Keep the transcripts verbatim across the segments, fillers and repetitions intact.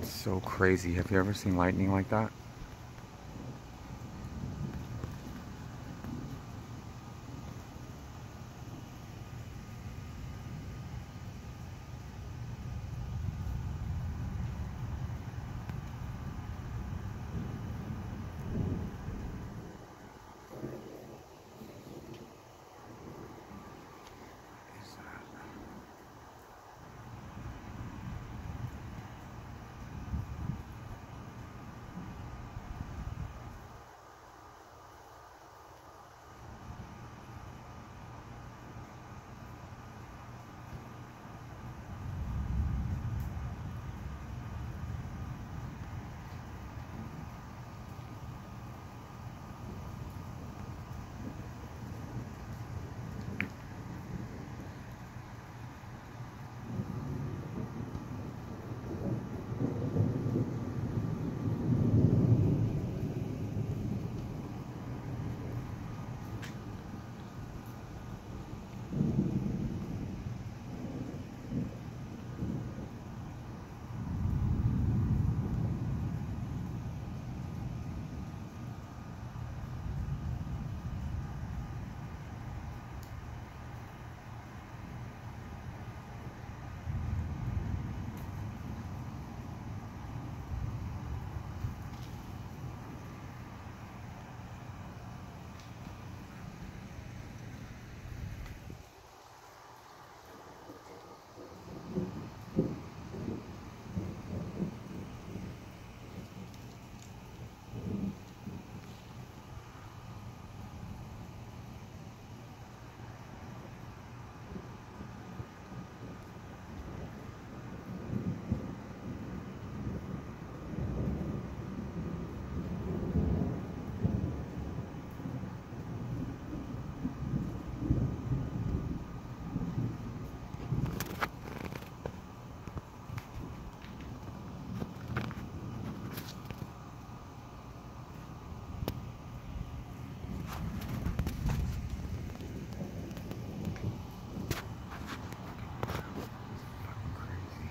So crazy. Have you ever seen lightning like that? Is that- Fucking crazy.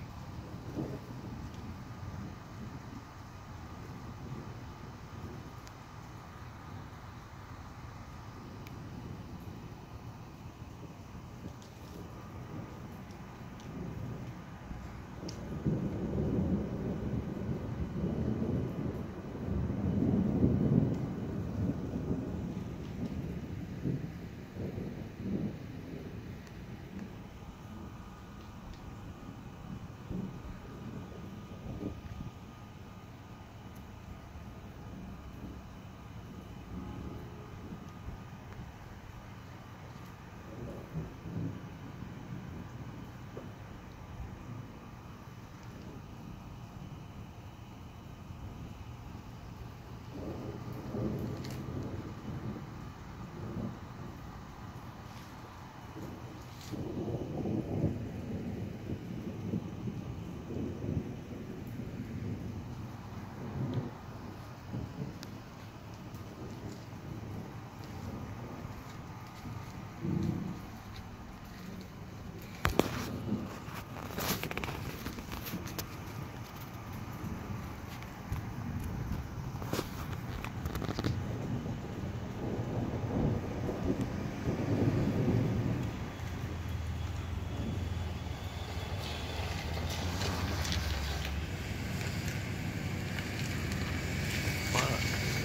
Fuck.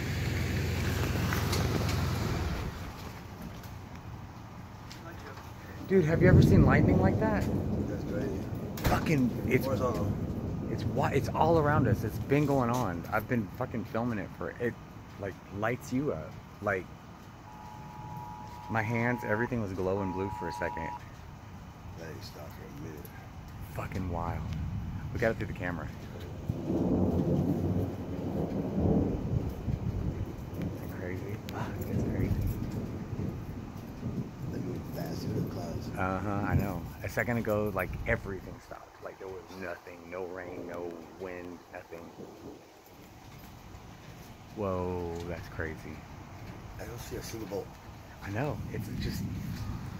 Dude, have you ever seen lightning like that? That's crazy. Fucking, it's Horizontal. it's why it's all around us. It's been going on. I've been fucking filming it for it. Like lights you up. Like my hands, everything was glowing blue for a second. Hey, stop for a minute. Fucking wild. We got it through the camera. Isn't it crazy? Fuck, it's crazy. They move faster than clouds. Uh huh. I know. A second ago, like everything stopped. Like there was nothing. No rain. No wind. Nothing. Whoa, that's crazy. I don't see a single bolt. I know. It's just